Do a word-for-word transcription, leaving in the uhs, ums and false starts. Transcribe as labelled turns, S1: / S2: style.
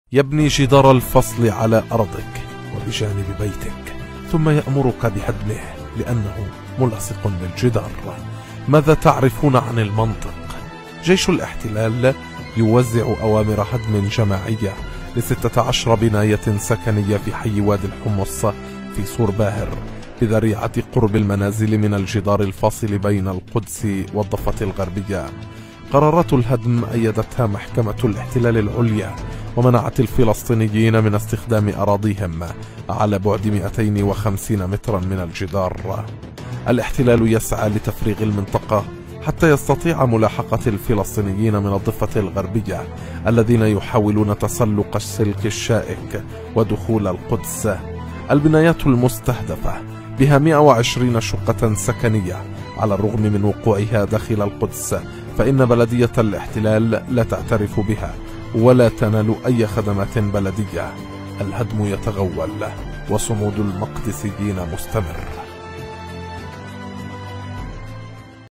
S1: يبني جدار الفصل على أرضك وبجانب بيتك، ثم يأمرك بهدمه لأنه ملصق بالجدار. ماذا تعرفون عن المنطق؟ جيش الاحتلال يوزع أوامر هدم جماعية لستة عشر بناية سكنية في حي وادي الحمص في صور باهر بذريعة قرب المنازل من الجدار الفاصل بين القدس والضفة الغربية. قرارات الهدم أيدتها محكمة الاحتلال العليا ومنعت الفلسطينيين من استخدام أراضيهم على بعد مئتين وخمسين مترا من الجدار. الاحتلال يسعى لتفريغ المنطقة حتى يستطيع ملاحقة الفلسطينيين من الضفة الغربية الذين يحاولون تسلق السلك الشائك ودخول القدس. البنايات المستهدفة بها مئة وعشرين شقة سكنية على الرغم من وقوعها داخل القدس، فإن بلدية الاحتلال لا تعترف بها ولا تنال أي خدمات بلدية. الهدم يتغول وصمود المقدسيين مستمر.